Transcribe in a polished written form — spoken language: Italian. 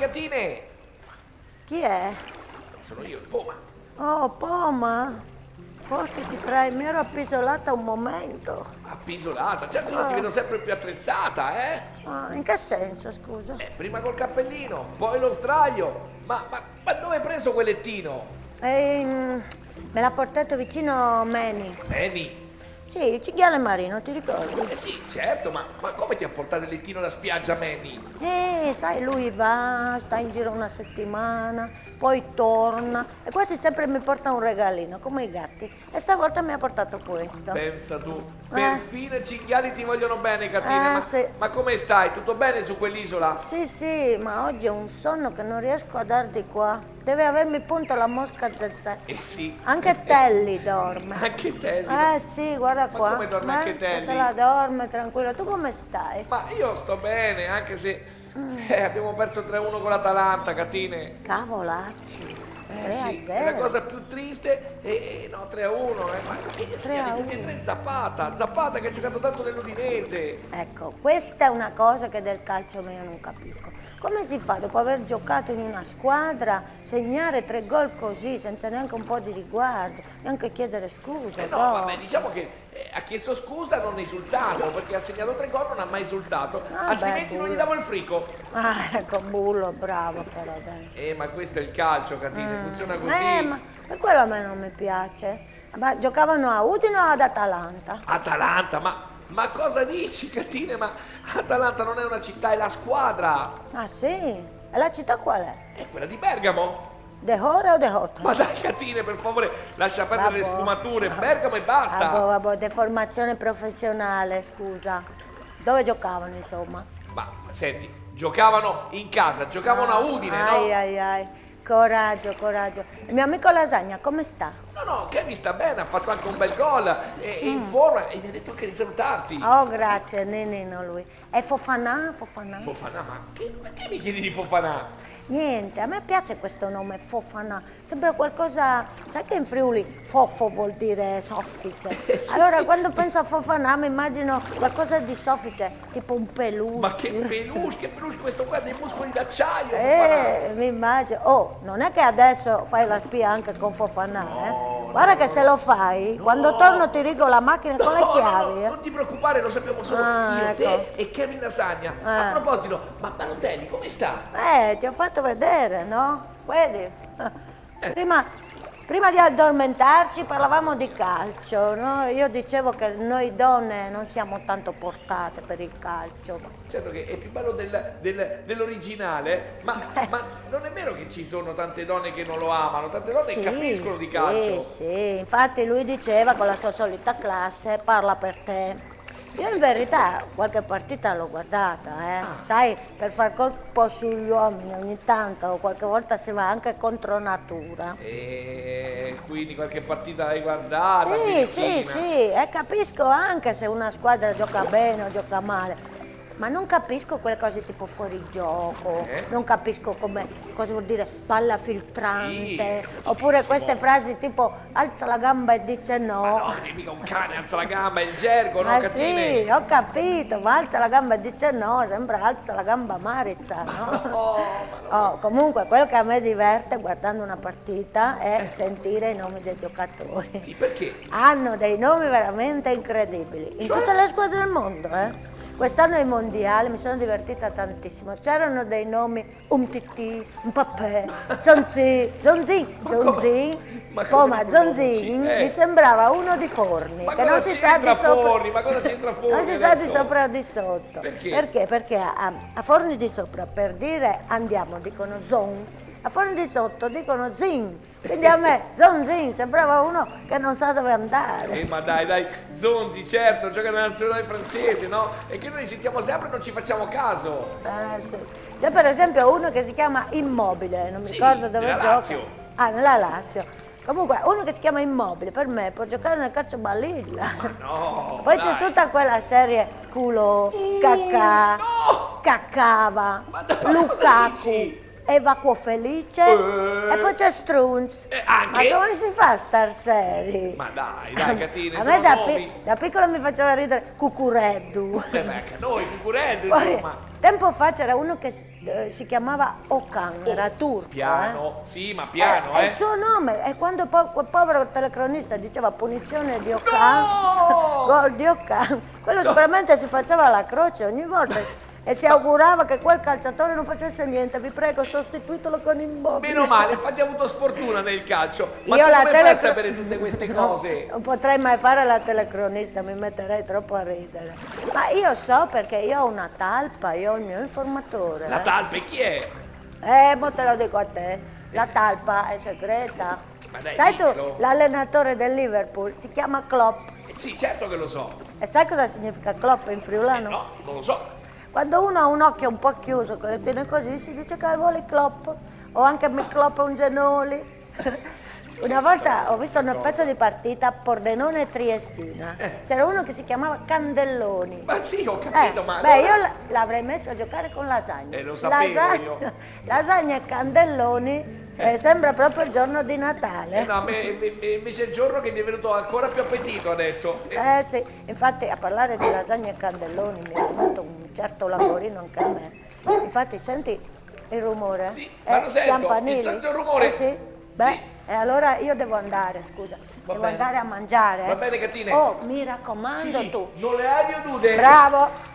Catine! Chi è? Sono io, il Poma. Oh, Poma. Forse ti trai, mi ero appisolata un momento. Appisolata, certo, io ti vedo sempre più attrezzata, eh? Ah, in che senso, scusa? Prima col cappellino, poi lo straio. Ma dove hai preso quel lettino? Me l'ha portato vicino Manny. Manny? Sì, il cinghiale marino, ti ricordi? Sì, certo, ma come ti ha portato il lettino da spiaggia, Manny? Sai, lui va, sta in giro una settimana, poi torna e quasi sempre mi porta un regalino, come i gatti. E stavolta mi ha portato questo. Pensa tu, perfino i cinghiali ti vogliono bene, Catine. Sì. Ma come stai? Tutto bene su quell'isola? Sì, ma oggi ho un sonno che non riesco a dar di qua. Deve avermi punto la mosca zezze. Sì. Anche Telly dorme. Anche Telly? Sì, guarda qua. Ma come dorme anche Telly? Se la dorme, tranquillo. Tu come stai? Ma io sto bene, anche se abbiamo perso 3-1 con l'Atalanta, Catine. Cavolacci. 3-0. Sì, è la cosa pipiù triste. No, 3-1. Ma che sia di tutti e tre Zapata che ha giocato tanto nell'Udinese. Ecco, questa è una cosa che del calcio io non capisco. Come si fa dopo aver giocato in una squadra segnare 3 gol così senza neanche un po' di riguardo, neanche chiedere scusa? No, vabbè, diciamo che ha chiesto scusa non esultando, perché ha segnato 3 gol, non ha mai esultato, altrimenti non gli davo il frico. Ecco, bullo, bravo però, dai. Ma questo è il calcio, Catine, funziona così. Ma per quello a me non mi piace. Ma giocavano a Udine o ad Atalanta? Atalanta, ma cosa dici, Catine? Ma Atalanta non è una città, è la squadra. Ah sì? E la città qual è? È quella di Bergamo. De Hora o De Hota? Ma dai, Catine, per favore, lascia perdere le sfumature, Bergamo e basta. Vabbè, deformazione professionale, scusa. Dove giocavano, insomma? Ma senti, giocavano in casa, giocavano a Udine, no? Ai. Coraggio. Il mio amico Lasagna, come sta? No, Kevin sta bene, ha fatto anche un bel gol, è in forma e mi ha detto anche di salutarti. Oh, grazie, nenino lui. E Fofana? Fofana, ma perché mi chiedi di Fofana? Niente, a me piace questo nome, Fofana. Sembra qualcosa, sai che in Friuli Fofo vuol dire soffice. Sì. Allora quando penso a Fofana mi immagino qualcosa di soffice, tipo un peluche. Ma che peluche, questo qua ha dei muscoli d'acciaio, Fofana. Mi immagino. Oh, non è che adesso fai la spia anche con Fofana, No, Guarda che se lo fai, quando torno ti rigo la macchina con le chiavi. No, non ti preoccupare, lo sappiamo solo io, ecco. te e Kevin Lasagna. A proposito, ma Balotelli come sta? Ti ho fatto vedere, no? Vedi? Prima di addormentarci parlavamo di calcio, no? Io dicevo che noi donne non siamo tanto portate per il calcio. Certo che è più bello dell'originale, ma non è vero che ci sono tante donne che non lo amano, tante donne capiscono di calcio. Sì, infatti lui diceva con la sua solita classe, parla per te. Io in verità qualche partita l'ho guardata, sai, per far colpo sugli uomini ogni tanto, qualche volta si va anche contro natura. E quindi qualche partita l'hai guardata? Sì, e capisco anche se una squadra gioca bene o gioca male. Ma non capisco quelle cose tipo fuorigioco, non capisco cosa vuol dire palla filtrante, oppure queste frasi tipo alza la gamba e dice no. Ma no, mica un cane alza la gamba, è il gergo, no, Catine? Sì, ho capito, ma alza la gamba e dice no, sembra alza la gamba Marizza, no? Comunque quello che a me diverte guardando una partita è sentire i nomi dei giocatori. Sì, perché? Hanno dei nomi veramente incredibili, in tutte le squadre del mondo, Quest'anno ai mondiali mi sono divertita tantissimo, c'erano dei nomi Umtiti, Mbappé, Zonzin, mi sembrava uno di Forni, ma che non si sa di sopra. Ma cosa c'entra Forni? Non si sa di sopra o di sotto. Perché? Perché a Forni di sopra per dire andiamo dicono Zon, a Forni di sotto dicono Zin. Quindi a me Zonzin sembrava uno che non sa dove andare. Ma dai, Zonzi, certo, gioca nella nazionale francese, no? E che noi sentiamo sempre e non ci facciamo caso. Sì. C'è per esempio uno che si chiama Immobile, non mi ricordo dove gioca. Lazio. Nella Lazio. Comunque, uno che si chiama Immobile, per me può giocare nel calcio balilla. Ma no! Poi c'è tutta quella serie culo, cacà, caccava, Lukaku. Evacuo Felice e poi c'è Strunz. Ma come si fa a star seri? Ma dai, Catine, a me da piccola mi faceva ridere Cucureddu. Anche a noi, Cucureddu, Poi, insomma. tempo fa c'era uno che si chiamava Okan, era turco. Piano, sì, ma piano, È il suo nome, e quando quel povero telecronista diceva punizione di Okan, gol di Okan, quello sicuramente si faceva la croce ogni volta e si augurava che quel calciatore non facesse niente. Vi prego, sostituitelo con Immobile. Meno male, infatti ha avuto sfortuna nel calcio. Ma Io tu la come fai a sapere tutte queste cose? Non potrei mai fare la telecronista, mi metterei troppo a ridere. Ma io so perché io ho una talpa, io ho il mio informatore. La talpa, e chi è? Ma te lo dico a te, la talpa è segreta. Ma dai, sai tu, diccolo. l'allenatore del Liverpool si chiama Klopp. Sì, certo che lo so. E sai cosa significa Klopp in friulano? No, non lo so. Quando uno ha un occhio un po' chiuso, che le tiene così, si dice che vuole Klopp, o anche mi Klopp un genoli. Una volta ho visto un pezzo di partita a Pordenone e Triestina. C'era uno che si chiamava Candelloni. Ma sì, ho capito, ma... Beh, io l'avrei messo a giocare con Lasagna. Lo sapevo io. Lasagna e Candelloni, sembra proprio il giorno di Natale. No, invece è il giorno che mi è venuto ancora più appetito adesso. Sì, infatti a parlare di lasagna e cannelloni mi è venuto un certo languorino anche a me. Infatti senti il rumore? Sì, ma lo sento, Campanili. sento il rumore. Sì? Beh, Sì. e allora io devo andare, scusa. Devo bene. andare a mangiare. Va bene, gattine. Oh, mi raccomando Sì, tu. non le hai vedute? Bravo.